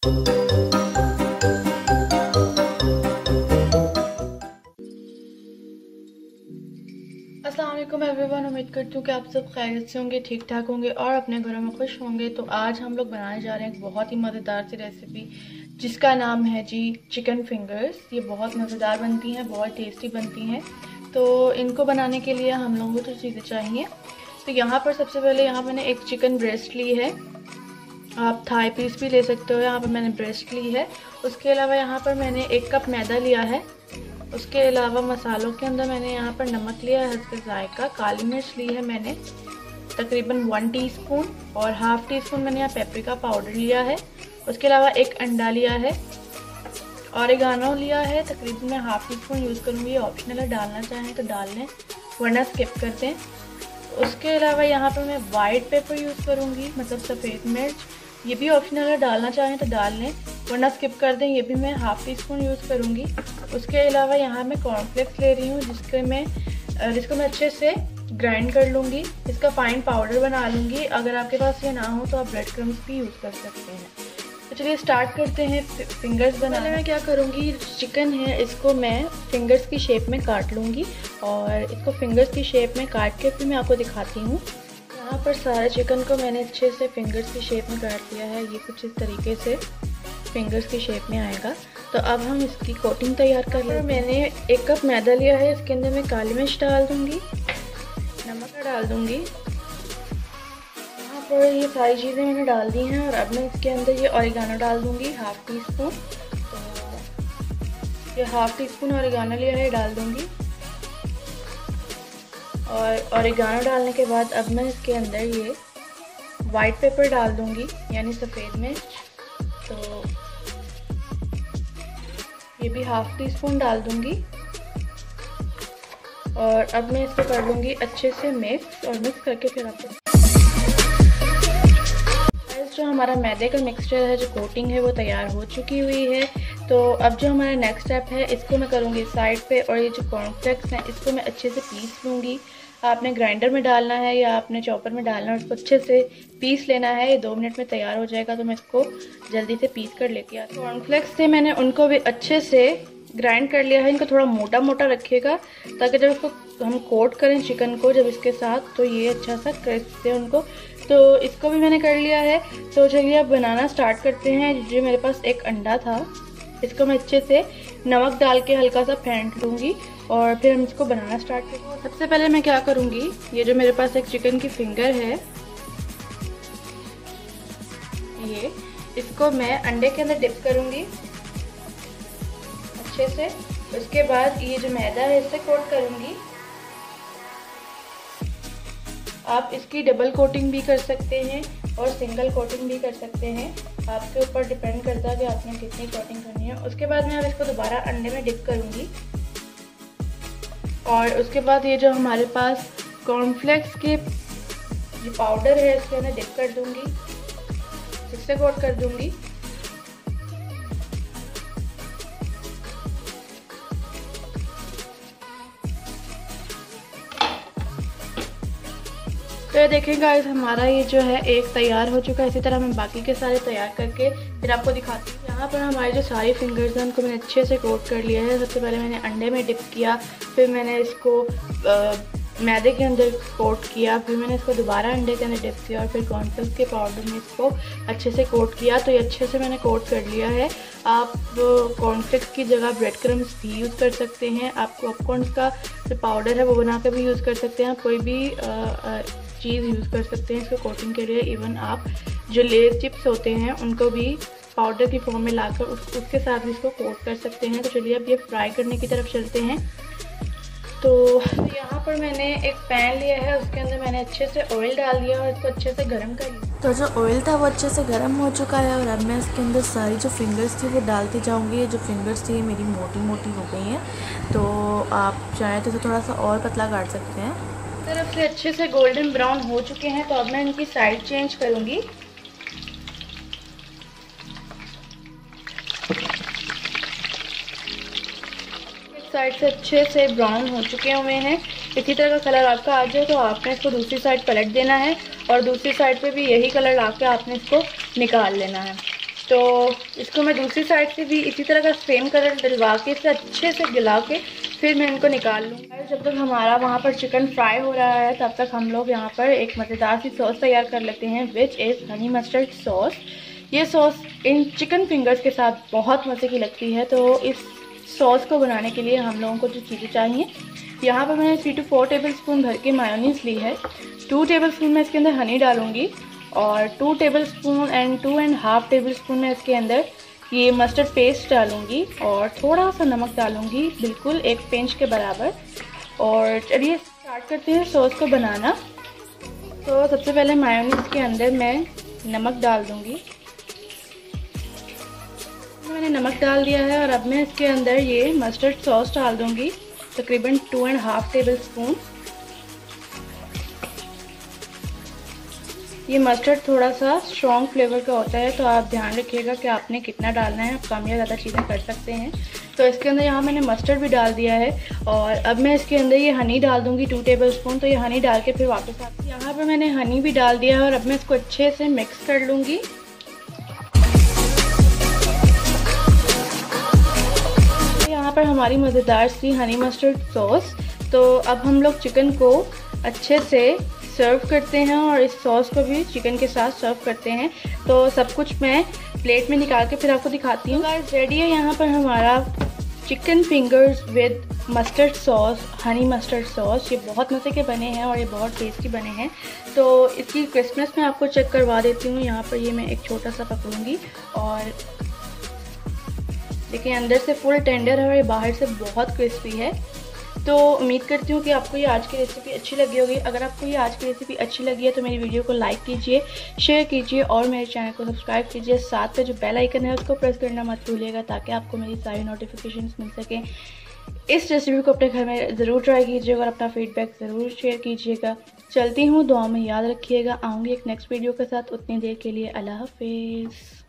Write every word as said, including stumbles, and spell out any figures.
अस्सलाम वालेकुम एवरीवन, उम्मीद करती हूँ कि आप सब खैरियत से होंगे, ठीक ठाक होंगे और अपने घरों में खुश होंगे। तो आज हम लोग बनाने जा रहे हैं एक बहुत ही मज़ेदार सी रेसिपी जिसका नाम है जी चिकन फिंगर्स। ये बहुत मज़ेदार बनती हैं, बहुत टेस्टी बनती हैं। तो इनको बनाने के लिए हम लोगों को तो चीज़ें चाहिए। तो यहाँ पर सबसे पहले यहाँ मैंने एक चिकन ब्रेस्ट ली है, आप थाई पीस भी ले सकते हो। यहाँ पर मैंने ब्रेस्ट ली है। उसके अलावा यहाँ पर मैंने एक कप मैदा लिया है। उसके अलावा मसालों के अंदर मैंने यहाँ पर नमक लिया है हस्बे जायका, काली मिर्च ली है मैंने तकरीबन वन टीस्पून और हाफ़ टी स्पून मैंने यहाँ पेपरिका पाउडर लिया है। उसके अलावा एक अंडा लिया है, ऑरिगानो लिया है, तकरीबन मैं हाफ़ टी स्पून यूज़ करूँगी। ऑप्शनल है, डालना चाहें तो डाल लें वरना स्किप कर दें। उसके अलावा यहाँ पर मैं वाइट पेपर यूज़ करूँगी, मतलब सफ़ेद मिर्च, ये भी ऑप्शनल है, डालना चाहें तो डाल लें वरना स्किप कर दें। ये भी मैं हाफ़ टी स्पून यूज़ करूँगी। उसके अलावा यहाँ मैं कॉर्नफ्लेक्स ले रही हूँ जिसके मैं जिसको मैं अच्छे से ग्राइंड कर लूँगी, इसका फाइन पाउडर बना लूँगी। अगर आपके पास ये ना हो तो आप ब्रेड क्रम्स भी यूज़ कर सकते हैं। तो चलिए स्टार्ट करते हैं फिंगर्स बनाने। पहले मैं क्या करूँगी, चिकन है इसको मैं फिंगर्स की शेप में काट लूँगी और इसको फिंगर्स की शेप में काट के फिर मैं आपको दिखाती हूँ। यहाँ पर सारे चिकन को मैंने अच्छे से फिंगर्स की शेप में काट लिया है। ये कुछ इस तरीके से फिंगर्स की शेप में आएगा। तो अब हम इसकी कोटिंग तैयार कर लें। मैंने एक कप मैदा लिया है, इसके अंदर मैं काली मिर्च डाल दूँगी, नमक डाल दूँगी। यहाँ पर ये सारी चीज़ें मैंने डाल दी हैं और अब मैं इसके अंदर ये ऑरिगानो डाल दूँगी हाफ़ टी स्पून। तो ये हाफ़ टी स्पून ऑरिगानो लिया है, डाल दूँगी। और ऑरिगानो डालने के बाद अब मैं इसके अंदर ये वाइट पेपर डाल दूँगी, यानी सफ़ेद मिर्च। तो ये भी हाफ़ टी स्पून डाल दूँगी और अब मैं इसको कर लूँगी अच्छे से मिक्स और मिक्स करके फिर आपको जो हमारा मैदे का मिक्सचर है, जो कोटिंग है वो तैयार हो चुकी हुई है। तो अब जो हमारा नेक्स्ट स्टेप है इसको मैं करूँगी साइड पे और ये जो कॉर्नफ्लेक्स हैं इसको मैं अच्छे से पीस लूँगी। आपने ग्राइंडर में डालना है या आपने चॉपर में डालना है, उसको अच्छे से पीस लेना है। ये दो मिनट में तैयार हो जाएगा। तो मैं इसको जल्दी से पीस कर लेके आती हूँ। कॉर्नफ्लेक्स से मैंने उनको भी अच्छे से ग्राइंड कर लिया है। इनको थोड़ा मोटा मोटा रखिएगा ताकि जब इसको हम कोट करें चिकन को जब इसके साथ, तो ये अच्छा सा क्रिस्प से उनको। तो इसको भी मैंने कर लिया है। तो चलिए अब बनाना स्टार्ट करते हैं। जो मेरे पास एक अंडा था इसको मैं अच्छे से नमक डाल के हल्का सा फेंट लूँगी और फिर हम इसको बनाना स्टार्ट करेंगे। सबसे पहले मैं क्या करूँगी, ये जो मेरे पास एक चिकन की फिंगर है ये, इसको मैं अंडे के अंदर डिप करूँगी अच्छे से। उसके बाद ये जो मैदा है इससे कोट करूँगी। आप इसकी डबल कोटिंग भी कर सकते हैं और सिंगल कोटिंग भी कर सकते हैं, आपके ऊपर डिपेंड करता है कि आपने कितनी कोटिंग करनी है। उसके बाद मैं अब इसको दोबारा अंडे में डिप करूँगी और उसके बाद ये जो हमारे पास कॉर्नफ्लेक्स के जो पाउडर है इसके अंदर डिप कर दूँगी, इससे कोट कर दूँगी। तो ये देखें गाइस, हमारा ये जो है एक तैयार हो चुका है। इसी तरह मैं बाकी के सारे तैयार करके फिर आपको दिखाती हूँ। यहाँ पर हमारी जो सारी फिंगर्स हैं उनको मैंने अच्छे से कोट कर लिया है। सबसे पहले मैंने अंडे में डिप किया, फिर मैंने इसको आ, मैदे के अंदर कोट किया, फिर मैंने इसको दोबारा अंडे के अंदर डिप किया और फिर कॉर्नफ्लेक्स के पाउडर में इसको अच्छे से कोट किया। तो ये अच्छे से मैंने कोट कर लिया है। आप कॉर्नफ्लेक्स की जगह ब्रेड क्रम्स भी यूज़ कर सकते हैं। आप पॉपकॉर्न का जो पाउडर है वो बना कर भी यूज़ कर सकते हैं। आप कोई भी आ, आ, चीज़ यूज़ कर सकते हैं इसको कोटिंग के लिए। इवन आप जो लेज चिप्स होते हैं उनको भी पाउडर की फॉर्म में लाकर उस, उसके साथ भी इसको कोट कर सकते हैं। तो चलिए अब ये फ्राई करने की तरफ चलते हैं। तो यहाँ पर मैंने एक पैन लिया है, उसके अंदर मैंने अच्छे से ऑयल डाल दिया और इसको अच्छे से गर्म कर लिया। तो जो ऑयल था वो अच्छे से गर्म हो चुका है और अब मैं इसके अंदर सारी जो फिंगर्स थी वो डालती जाऊँगी। जो फिंगर्स थी मेरी मोटी मोटी हो गई हैं, तो आप चाहें तो इसे थोड़ा सा और पतला काट सकते हैं। तरफ से अच्छे से गोल्डन ब्राउन हो चुके हैं। तो अब मैं इनकी साइड चेंज करूँगी। एक साइड से अच्छे से ब्राउन हो चुके हुए हैं। इसी तरह का कलर आपका आ जाए तो आपने इसको दूसरी साइड पलट देना है और दूसरी साइड पे भी यही कलर ला के आपने इसको निकाल लेना है। तो इसको मैं दूसरी साइड से भी इसी तरह का सेम कलर डलवा के इसे अच्छे से गिला के फिर मैं इनको निकाल लूँगी। जब तक हमारा वहाँ पर चिकन फ्राई हो रहा है तब तक हम लोग यहाँ पर एक मज़ेदार सी सॉस तैयार कर लेते हैं, which is honey mustard sauce. ये सॉस इन चिकन फिंगर्स के साथ बहुत मज़े की लगती है। तो इस सॉस को बनाने के लिए हम लोगों को जो चीज़ें चाहिए, यहाँ पर मैंने three two four tablespoon भर के मायोनीज़ ली है। टू टेबल स्पून मैं इसके अंदर हनी डालूँगी और two tablespoon and two and half tablespoon मैं इसके अंदर ये मस्टर्ड पेस्ट डालूँगी और थोड़ा सा नमक डालूँगी, बिल्कुल एक पिंच के बराबर। और चलिए स्टार्ट करते हैं सॉस को बनाना। तो सबसे पहले मायोनीज़ के अंदर मैं नमक डाल दूँगी। मैंने नमक डाल दिया है और अब मैं इसके अंदर ये मस्टर्ड सॉस डाल दूँगी, तकरीबन two and half tablespoon. ये मस्टर्ड थोड़ा सा स्ट्रॉन्ग फ्लेवर का होता है, तो आप ध्यान रखिएगा कि आपने कितना डालना है। आप कम या ज़्यादा चीज़ें कर सकते हैं। तो इसके अंदर यहाँ मैंने मस्टर्ड भी डाल दिया है और अब मैं इसके अंदर ये हनी डाल दूँगी टू टेबल स्पून। तो ये हनी डाल के फिर वापस आती, यहाँ पर मैंने हनी भी डाल दिया है और अब मैं इसको अच्छे से मिक्स कर लूँगी। यहाँ पर हमारी मज़ेदार सी हनी मस्टर्ड सॉस। तो अब हम लोग चिकन को अच्छे से सर्व करते हैं और इस सॉस को भी चिकन के साथ सर्व करते हैं। तो सब कुछ मैं प्लेट में निकाल के फिर आपको दिखाती हूँ। गाइस रेडी है यहाँ पर हमारा chicken fingers with mustard sauce, honey mustard sauce. ये बहुत मज़े के बने हैं और ये बहुत टेस्टी बने हैं। तो इसकी क्रिस्पनेस मैं आपको चेक करवा देती हूँ। यहाँ पर ये मैं एक छोटा सा पकड़ूँगी और देखिए अंदर से फुल टेंडर है और ये बाहर से बहुत क्रिस्पी है। तो उम्मीद करती हूँ कि आपको ये आज की रेसिपी अच्छी लगी होगी। अगर आपको ये आज की रेसिपी अच्छी लगी है तो मेरी वीडियो को लाइक कीजिए, शेयर कीजिए और मेरे चैनल को सब्सक्राइब कीजिए। साथ में जो बेल आइकन है उसको प्रेस करना मत भूलिएगा ताकि आपको मेरी सारी नोटिफिकेशंस मिल सकें। इस रेसिपी को अपने घर में ज़रूर ट्राई कीजिएगा और अपना फीडबैक ज़रूर शेयर कीजिएगा। चलती हूँ, दुआ में याद रखिएगा। आऊँगी एक नेक्स्ट वीडियो के साथ। उतनी देर के लिए अल्लाह हाफिज़।